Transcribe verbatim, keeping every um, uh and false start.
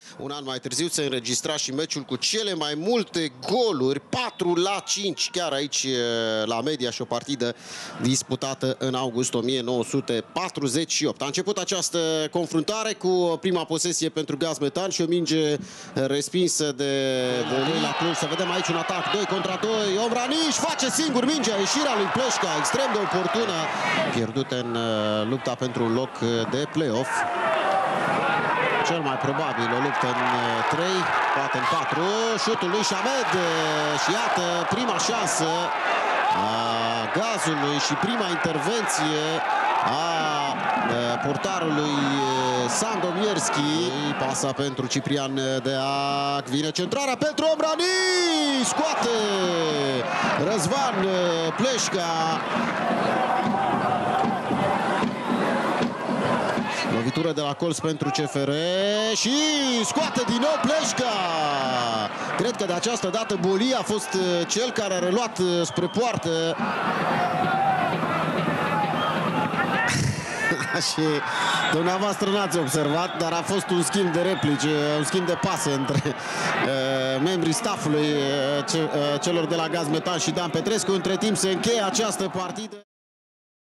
Un an mai târziu se înregistra și meciul cu cele mai multe goluri, patru la cinci, chiar aici la Media, și o partidă disputată în august o mie nouă sute patruzeci și opt. A început această confruntare cu prima posesie pentru Gaz Metan și o minge respinsă de, de lui la Cluj. Să vedem aici un atac, doi contra doi, Omraniș face singur mingea, ieșirea lui Pleșca, extrem de oportună, pierdută în lupta pentru un loc de play-off. Cel mai probabil o luptă în trei, poate în patru. Șutul lui Shamed și iată prima șansă a Gazului și prima intervenție a portarului Sandomierski. Pasa pentru Ciprian Deac, vine centrarea pentru Omrani, scoate Răzvan Pleșca. Lovitură de la colț pentru C F R și scoate din nou Pleșca. Cred că de această dată Boli a fost cel care a reluat spre poartă. Și dumneavoastră n-ați observat, dar a fost un schimb de replici, un schimb de pase între uh, membrii staffului uh, celor de la Gaz Metan și Dan Petrescu. Între timp se încheie această partidă.